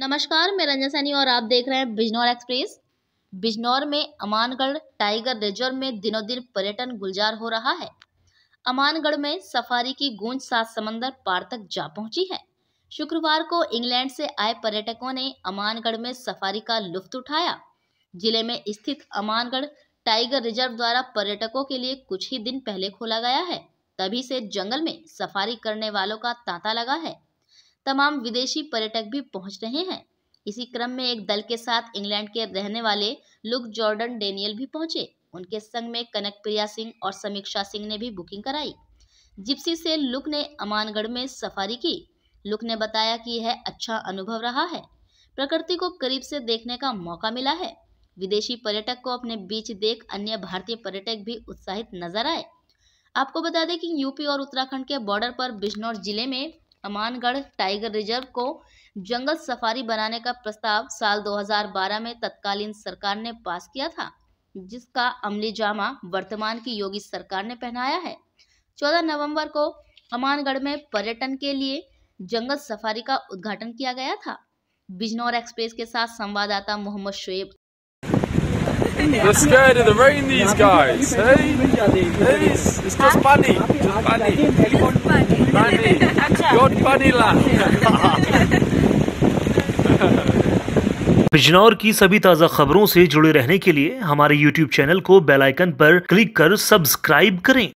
नमस्कार, मैं रंजन सैनी और आप देख रहे हैं बिजनौर एक्सप्रेस। बिजनौर में अमानगढ़ टाइगर रिजर्व में दिनों दिन पर्यटन गुलजार हो रहा है। अमानगढ़ में सफारी की गूंज सात समंदर पार तक जा पहुंची है। शुक्रवार को इंग्लैंड से आए पर्यटकों ने अमानगढ़ में सफारी का लुत्फ उठाया। जिले में स्थित अमानगढ़ टाइगर रिजर्व द्वारा पर्यटकों के लिए कुछ ही दिन पहले खोला गया है। तभी से जंगल में सफारी करने वालों का तांता लगा है। तमाम विदेशी पर्यटक भी पहुंच रहे हैं। इसी क्रम में एक दल के साथ इंग्लैंड के रहने वाले लुक जॉर्डन डेनियल भी पहुंचे। उनके संग में कनक प्रिया सिंह और समीक्षा सिंह ने भी बुकिंग कराई। जिप्सी से लुक ने अमानगढ़ में सफारी की। लुक ने बताया कि यह अच्छा अनुभव रहा है। प्रकृति को करीब से देखने का मौका मिला है। विदेशी पर्यटक को अपने बीच देख अन्य भारतीय पर्यटक भी उत्साहित नजर आए। आपको बता दें कि यूपी और उत्तराखंड के बॉर्डर पर बिजनौर जिले में अमानगढ़ टाइगर रिजर्व को जंगल सफारी बनाने का प्रस्ताव साल 2012 में तत्कालीन सरकार ने पास किया था, जिसका अमली जामा वर्तमान की योगी सरकार ने पहनाया है। 14 नवंबर को अमानगढ़ में पर्यटन के लिए जंगल सफारी का उद्घाटन किया गया था। बिजनौर एक्सप्रेस के साथ संवाददाता Mohammad Shoaib. They're scared of the rain, these guys. Hey, it's just bunny. Bunny. Good bunny land. Bijnor की सभी ताज़ा खबरों से जुड़े रहने के लिए हमारे YouTube चैनल को बेल आइकन पर क्लिक कर सब्सक्राइब करें।